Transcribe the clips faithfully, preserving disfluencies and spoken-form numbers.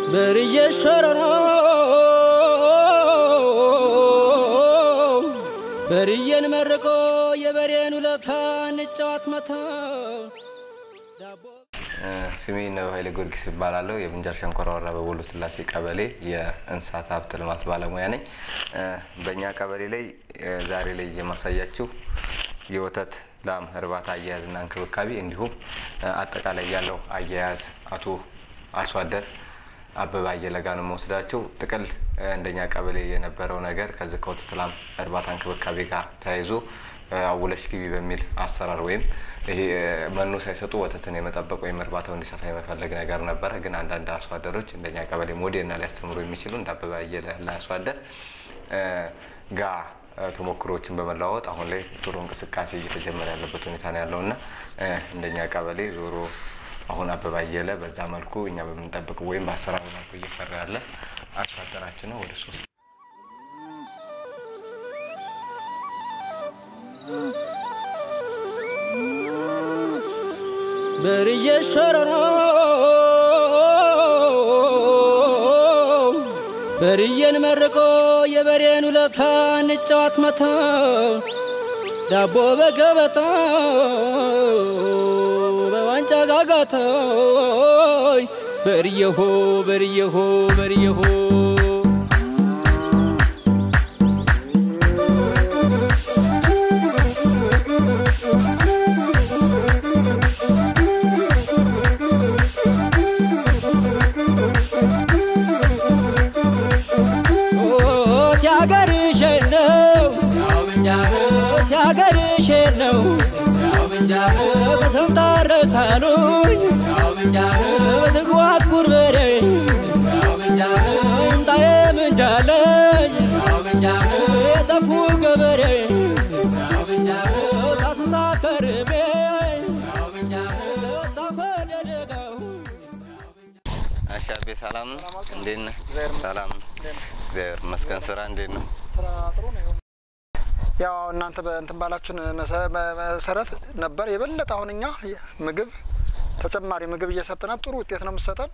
بريشرنا بريان مرقو يبريان ولتا نጫወት መታ ስሜ ነው ኃይለ ጊዮርጊስ ይባላል የብንጃር ሸንኮራ ወረዳ በወሎ ስላሴ ቀበሌ የእንስሳት ሀብት ልማት ባለሙያ ነኝ በእኛ ቀበሌ ላይ ዛሬ ላይ የማሳያችሁ የወተት ላም እርባታ አያያዝና እንክብካቤ እንዲሁም አጠቃላይ ያለው አያያዝ አቶ አርሶ አደር አበባ አየለጋን መወስዳቸው ጥቅል እንደኛ ቀበሌ የነበረው ነገር ከዚህ ከወተት ላም እርባታ እንክብካቤ ጋር ተያይዞ አውለሽ ግቢ በሚል አሰራር ወይም ይሄ መኖ ሳይሰጡ ወተትን የመጠበቅ ወይም እርባታው እንዲሰፋ የመፈለግ ነገር ነበር ግን አንዳንድ አርሶ አደሮች እንደኛ ቀበሌ ሞዴልና ሊያስተምሩ የሚችሉ እንደ አበባ አየለ አርሶ አደር ጋ ተሞክሮችን በመላወጥ አሁን ላይ ጥሩ እንቅስቃሴ እየተጀመረ ያለበት ሁኔታ ነው ያለውና እንደኛ ቀበሌ ዞሮ አሁን አበባ አየለ በዛ መልኩ እኛ በመንጠብቀው ወይም በአሰራሩ መልኩ እየሰራ ያለ አርሶ አደራችን ነው ወደ ሶስት بريشرنا بريان مرقو يبريان ولتا نጫወት መታ ዳቦ በገበታ በዋንጫ ጋጋታ በርየሆ በርየሆ በርየሆ ነው ያው መንጃር በሰምታረ ሳሉኝ ያው መንጃር በትጓት ጉርበሬ ያው መንጃር እንታየ መንጃለኝ ያው መንጃር የጠፉ ገበሬ ያው መንጃር ታስሳት ከርቤ ያው መንጃር ታፈደደጋው አሻቤ ሰላም እንዴት ነህ ሰላም እግዚአብሔር መስከን ስራ እንዴት ነው ስራ ጥሩ ነው ያው እናንተ በእንትን ባላችሁን መሰረት ነበር የበለጠ አሁንኛ ምግብ ተጨማሪ ምግብ እየሰጠና ጥሩ ውጤት ነው መስጠን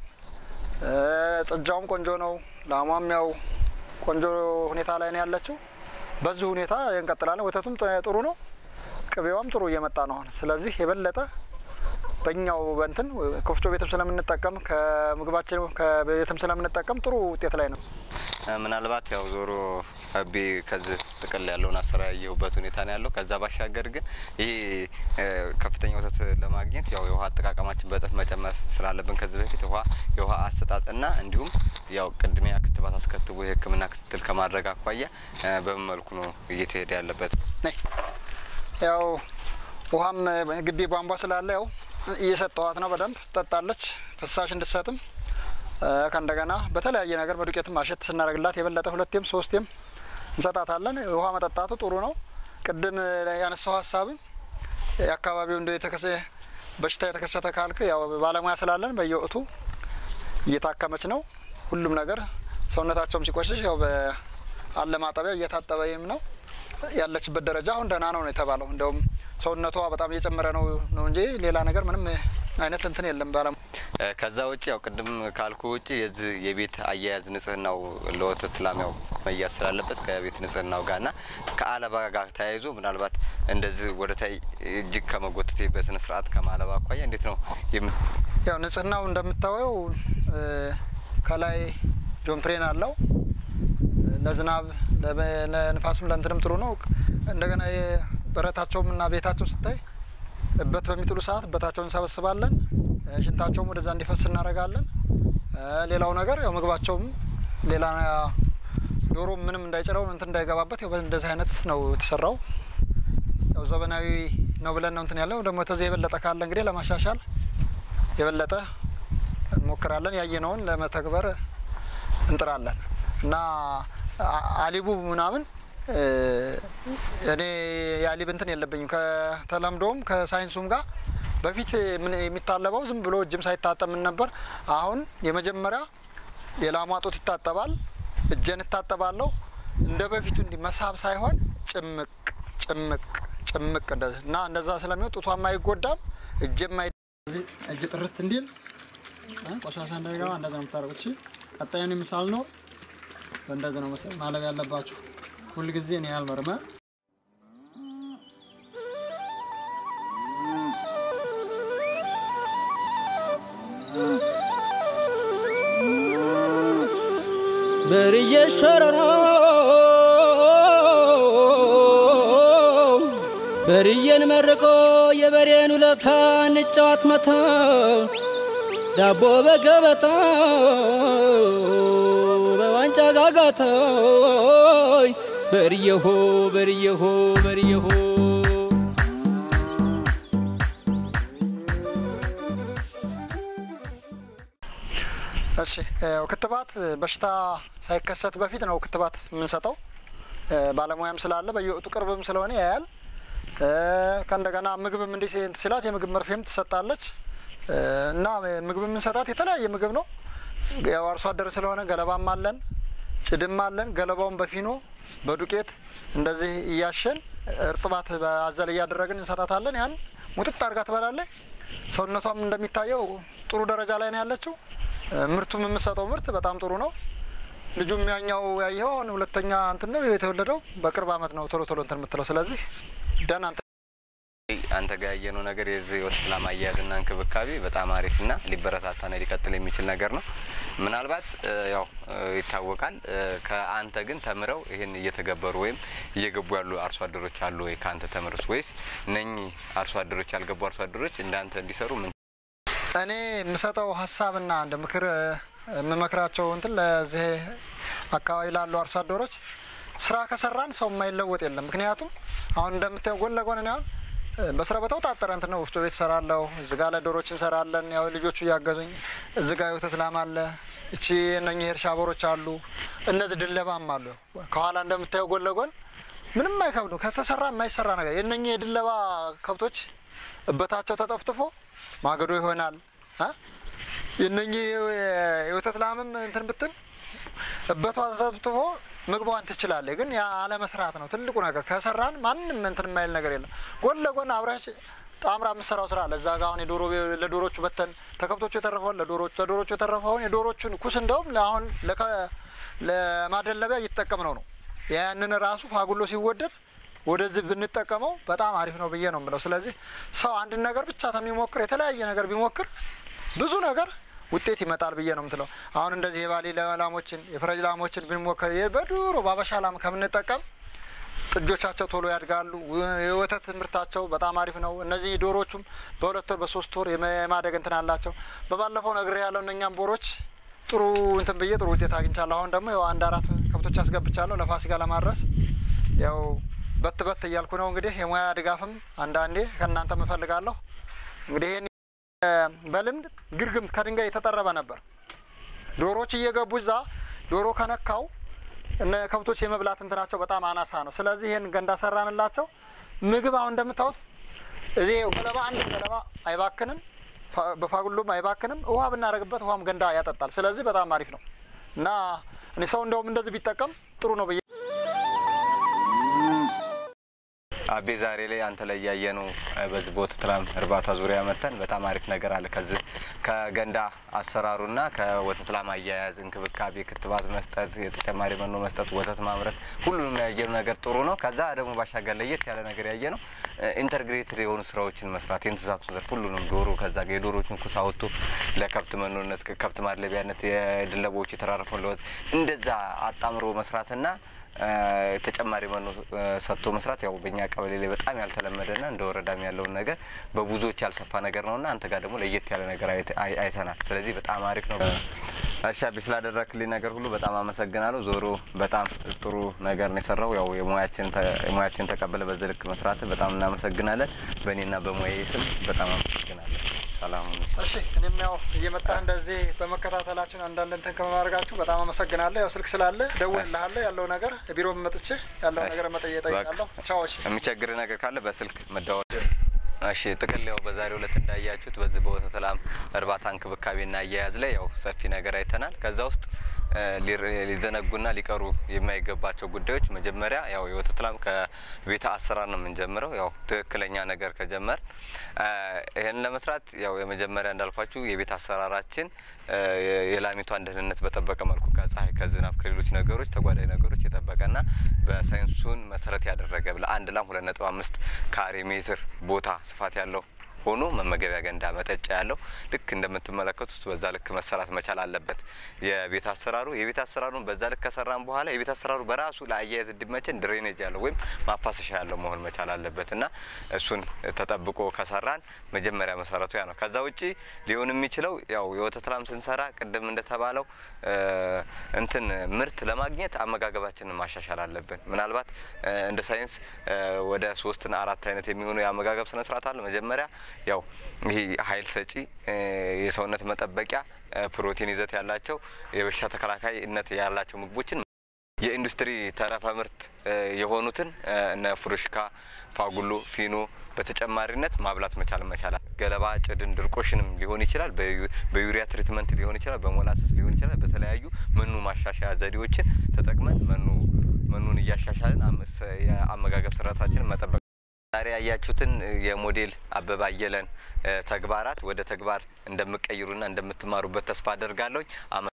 ጥጃውም ቆንጆ ነው ላማም ያው ቆንጆ ሁኔታ ላይ ነው ያለችው በዚህ ሁኔታ እንቀጥላለን ወተቱም ጥሩ ነው ቅቤዋም ጥሩ እየመጣ ነው ስለዚህ የበለጠ በእኛው በእንትን ኮፍጮ ቤትም ስለምንጠቀም ከምግባችን ከቤትም ስለምንጠቀም ጥሩ ውጤት ላይ ነው ምናልባት ያው ዞሮ አቢ ከዚህ ጥቅል ያለውን አሰራያየውበት ሁኔታ ነው ያለው ከዛ ባሻገር ግን ይሄ ከፍተኛ ወተት ለማግኘት ያው የውሃ አጠቃቀማችን በጥፍ መጨመር ስላለብን ከዚህ በፊት ውሃ የውሃ አሰጣጥና እንዲሁም ያው ቅድሚያ ክትባት አስከትቦ የህክምና ክትትል ከማድረግ አኳያ በመልኩ ነው እየተሄደ ያለበት ያው ውሃም ግቢ ቧንቧ ስላለ ያው እየሰጠዋት ነው በደንብ ተጣጣለች ፍሳሽ እንድትሰጥም ከእንደገና በተለያየ ነገር በዱቄትም ማሸት ስናረግላት የበለጠ ሁለቴም ሶስቴም እንሰጣታለን ውሃ መጠጣቱ ጥሩ ነው ቅድም ያነሳው ሐሳብ የአካባቢው እንደ የተከሰ በሽታ የተከሰተ ካልክ ያው ባለሙያ ስላለን በየወቅቱ እየታከመች ነው ሁሉም ነገር ሰውነታቸውም ሲቆሽሽ ያው በአለ ማጠቢያ እየታጠበይም ነው ያለችበት ደረጃ አሁን ደህና ነው የተባለው እንደውም ሰውነቷ በጣም እየጨመረ ነው ነው እንጂ ሌላ ነገር ምንም አይነት እንትን የለም ባለም ከዛ ውጪ ያው ቅድም ካልኩ ውጪ የዚህ የቤት አያያዝ ንጽህናው ለወተት ላሚያው መያዝ ስላለበት ከቤት ንጽህናው ጋርና ከአለባ ጋር ተያይዞ ምናልባት እንደዚህ ወደታይ እጅግ ከመጎተቴ በስነ ስርዓት ከማለባ አኳያ እንዴት ነው ያው ንጽህናው እንደምታወው ከላይ ጆምፕሬን አለው ለዝናብ ለነፋስም ለእንትንም ጥሩ ነው እንደገና በረታቸውምና ቤታቸው ስታይ እበት በሚጥሉ ሰዓት በታቸውን ሰበስባለን ሽንታቸውም ወደዛ እንዲፈስ እናረጋለን ሌላው ነገር ያው ምግባቸውም ሌላ ዶሮ ምንም እንዳይጨረው እንትን እንዳይገባበት ያው እንደዚህ አይነት ነው የተሰራው ያው ዘመናዊ ነው ብለን ነው እንትን ያለው ደግሞ ተዚህ የበለጠ ካለ እንግዲህ ለማሻሻል የበለጠ እንሞክራለን ያየነውን ለመተግበር እንጥራለን እና አሊቡ ምናምን እኔ ያሊብ እንትን የለብኝም ከተለምዶም ከሳይንሱም ጋር በፊት ምን የሚታለበው ዝም ብሎ እጅም ሳይታጠብ ምን ነበር አሁን የመጀመሪያ የላማጦት ይታጠባል እጀን ይታጠባለሁ እንደ በፊቱ እንዲ መሳብ ሳይሆን ጭምቅ ጭምቅ ጭምቅ እንደዛ እና እንደዛ ስለሚወጥ ጧማ አይጎዳም እጀም አይ እጅ ጥርት እንዲል ቆሻሻ እንዳይገባ እንደዛ ነው ታረጋች ቀጣዩን ምሳል ነው እንደዚህ ነው መሰል ማለብ ያለባችሁ ሁሉ ጊዜ ነው ያልመርመ በርየሸረሮ በርየን መርቆ የበሬን ውለታ ንጫት መታ ዳቦ በገበታ በዋንጫ ጋጋታ በርየሆ በርየሆ በርየሆ እሺ ክትባት በሽታ ሳይከሰት በፊት ነው ክትባት ምን ሰጠው ባለሙያም ስላለ በየወቅቱ ቅርብም ስለሆነ ያያል ከእንደገና ምግብም እንዲህ ሲላት የምግብ መርፌም ተሰጣለች እና ምግብ ምን ሰጣት የተለያየ ምግብ ነው ያው አርሶ አደር ስለሆነ ገለባም አለን ጭድም አለን ገለባውን በፊኖ በዱቄት እንደዚህ ያያሸን እርጥባት በአዘል ያደረግን እንሰጣታለን ያን ሙጥጥ አርጋ ትበላለች ሰውነቷም እንደሚታየው ጥሩ ደረጃ ላይ ነው ያለችው ምርቱም የምሰጠው ምርት በጣም ጥሩ ነው ልጁም ያኛው ያየው ሁለተኛ እንትን ነው የተወለደው በቅርብ አመት ነው ቶሎ ቶሎ እንትን የምትለው ስለዚህ ደና አንተ ጋር ያየነው ነገር የዚህ ወስላ ማያያዝና እንክብካቤ በጣም አሪፍና ሊበረታታና ሊቀጥል የሚችል ነገር ነው ምናልባት ያው ይታወቃል ከአንተ ግን ተምረው ይሄን እየተገበሩ ወይም እየገቡ ያሉ አርሶ አደሮች አሉ ወይ ካንተ ተምረስ ወይስ ነኝ አርሶ አደሮች ያልገቡ አርሶ አደሮች እንዳንተ እንዲሰሩ ምን እኔ የምሰጠው ሐሳብና እንደ ምክር መመክራቸው እንትን ለዚህ አካባቢ ላሉ አርሶ አደሮች ስራ ከሰራን ሰው የማይለወጥ የለም ምክንያቱም አሁን እንደምታየው ጎን ለጎን ነው በስራ በተውጣጣ እንትን ነው ወፍጮ ቤት ሰራለው እዚህ ጋር ለዶሮች እንሰራለን ያው ልጆቹ ያገዙኝ እዚህ ጋር ወተት ላም አለ እቺ እነኚህ እርሻ ቦሮች አሉ እነዚህ ድለባም አሉ ከኋላ እንደምታየው ጎን ለጎን ምንም አይከብዱ ከተሰራ የማይሰራ ነገር የነኚህ የድለባ ከብቶች እበታቸው ተጠፍጥፎ ማገዶ ይሆናል አ የነኚህ የወተት ላምም እንትን ብትን እበቷ ተጠፍጥፎ ምግቧን ትችላለህ ግን ያ አለ መስራት ነው ትልቁ ነገር ከሰራን ማንንም እንትን የማይል ነገር የለም ጎን ለጎን አብራሽ ጣምራ መስራው ስራ ለዛ ጋር አሁን የዶሮ ለዶሮቹ በተን ተከብቶቹ የተረፈው ለዶሮቹ ለዶሮቹ የተረፈው የዶሮቹን ኩስ እንደውም ለአሁን ለማደለቢያ እየተጠቀምነው ነው ያንን ራሱ ፋጉሎ ሲወደድ ወደዚህ ብንጠቀመው በጣም አሪፍ ነው በየ ነው ማለት ስለዚህ ሰው አንድ ነገር ብቻ ተሚሞክር የተለያየ ነገር ቢሞክር ብዙ ነገር ውጤት ይመጣል በየ ነው ምትለው አሁን እንደዚህ የባሊ ላሞችን የፍረጅ ላሞችን ብንሞክር በዱሮ ባባሻ ላም ከምንጠቀም ጥጆቻቸው ቶሎ ያድጋሉ የወተት ምርታቸው በጣም አሪፍ ነው እነዚህ ዶሮቹም በሁለት ወር በሶስት ወር የማደግ እንትን አላቸው በባለፈው ነገር ያለው እኛም ቦሮች ጥሩ እንትን በየ ጥሩ ውጤት አግኝቻለሁ አሁን ደግሞ ያው አንድ አራት ከብቶች አስገብቻለሁ ለፋሲካ ለማድረስ ያው በት በት እያልኩ ነው እንግዲህ የሙያ ድጋፍም አንዳንዴ ከናንተ መፈልጋለሁ እንግዲህ በልምድ ግርግም ከድንጋይ የተጠረበ ነበር ዶሮች እየገቡዛ ዶሮ ከነካው እነ ከብቶች የመብላት እንትናቸው በጣም አናሳ ነው ስለዚህ ይሄን ገንዳ ሰራንላቸው ምግብ አሁን እንደምታውቁት እዚህ ገለባ አንድ ገለባ አይባክንም በፋጉሎም አይባክንም ውሃ ብናረግበት ውሃም ገንዳ ያጠጣል ስለዚህ በጣም አሪፍ ነው እና እኔ ሰው እንደውም እንደዚህ ቢጠቀም ጥሩ ነው በየ አቤ ዛሬ ላይ አንተ ላይ ያየነው በዚህ ቦት ትራም እርባታ ዙሪያ መተን በጣም አሪፍ ነገር አለ ከዚህ ከገንዳ አሰራሩና ከወተት ላም አያያዝ እንክብካቤ ክትባት መስጠት የተጨማሪ መኖ መስጠት ወተት ማምረት ሁሉንም ያየነው ነገር ጥሩ ነው ከዛ ደግሞ ባሻገር ለየት ያለ ነገር ያየነው ኢንተግሬትድ የሆኑ ስራዎችን መስራት የእንስሳቱ ዘርፍ ሁሉንም ዶሮ ከዛ ጋር የዶሮችን ኩስ አውጥቶ ለከብት መኖነት ከከብት ማድለቢያነት የድለቦች የተራረፈው ለወት እንደዛ አጣምሮ መስራትና ተጨማሪ መኖ ሰጥቶ መስራት ያው በእኛ ቀበሌ ላይ በጣም ያልተለመደና እንደ ወረዳም ያለው ነገር በብዙዎች ያልሰፋ ነገር ነውና አንተ ጋር ደግሞ ለየት ያለ ነገር አይተናል ስለዚህ በጣም አሪፍ ነው አሻቢ ስላደረክልኝ ነገር ሁሉ በጣም አመሰግናለሁ ዞሮ በጣም ጥሩ ነገር ነው የሰራው ያው የሙያችን የሙያችን ተቀበለ በዝልክ መስራት በጣም እናመሰግናለን በእኔና በሙያዬ ስም በጣም አመሰግናለሁ ሰላም እሺ እኔም ያው እየመጣ እንደዚህ በመከታተላችሁ አንዳንድ እንትን ከማድረጋችሁ በጣም አመሰግናለሁ ያው ስልክ ስላለ ደውልልሃለሁ ያለው ነገር ቢሮ መጥቼ ያለው ነገር መጠየቅ ጠይቃለሁ ቻው እሺ የሚቸግር ነገር ካለ በስልክ መደወል እሺ ጥቅልያው በዛሬው ዕለት እንዳያችሁት በዚህ በወተት ላም እርባታ እንክብካቤና አያያዝ ላይ ያው ሰፊ ነገር አይተናል ከዛ ውስጥ ሊዘነጉና ሊቀሩ የማይገባቸው ጉዳዮች መጀመሪያ ያው የወተት ላም ከቤት አሰራር ነው የምንጀምረው። ያው ትክክለኛ ነገር ከጀመር ይሄን ለመስራት ያው የመጀመሪያ እንዳልኳችሁ የቤት አሰራራችን የላሚቷን ደህንነት በጠበቀ መልኩ ከፀሐይ ከዝናብ ከሌሎች ነገሮች ተጓዳኝ ነገሮች የጠበቀና በሳይንሱን መሰረት ያደረገ ለአንድ ላም ሁለት ነጥብ አምስት ካሬ ሜትር ቦታ ስፋት ያለው ሆኖ መመገቢያ ገንዳ መጠጫ ያለው ልክ እንደምትመለከቱት በዛ ልክ መሰራት መቻል አለበት። የቤት አሰራሩ የቤት አሰራሩን በዛ ልክ ከሰራን በኋላ የቤት አሰራሩ በራሱ ለአያያዝ እንዲመቸን ድሬኔጅ ያለው ወይም ማፋሰሻ ያለው መሆን መቻል አለበትና እሱን ተጠብቆ ከሰራን መጀመሪያ መሰረቱ ያ ነው። ከዛ ውጪ ሊሆን የሚችለው ያው የወተት ላም ስንሰራ ቅድም እንደተባለው እንትን ምርት ለማግኘት አመጋገባችንን ማሻሻል አለብን። ምናልባት እንደ ሳይንስ ወደ ሶስት እና አራት አይነት የሚሆኑ የአመጋገብ ስነ ስርዓት አለ። መጀመሪያ ያው ይሄ ኃይል ሰጪ የሰውነት መጠበቂያ ፕሮቲን ይዘት ያላቸው የበሽታ ተከላካይነት ያላቸው ምግቦችን የኢንዱስትሪ ተረፈ ምርት የሆኑትን እነ ፍሩሽካ ፋጉሎ ፊኖ በተጨማሪነት ማብላት መቻል መቻል ገለባ ጭድን ድርቆሽንም ሊሆን ይችላል በዩሪያ ትሪትመንት ሊሆን ይችላል በሞላሰስ ሊሆን ይችላል በተለያዩ መኑ ማሻሻያ ዘዴዎችን ተጠቅመን መኑ መኑን ያሻሻልን የአመጋገብ ስርዓታችንን መጠበቅ ዛሬ ያያችሁትን የሞዴል አበባ አየለን ተግባራት ወደ ተግባር እንደምቀይሩና እንደምትማሩበት ተስፋ አደርጋለሁ።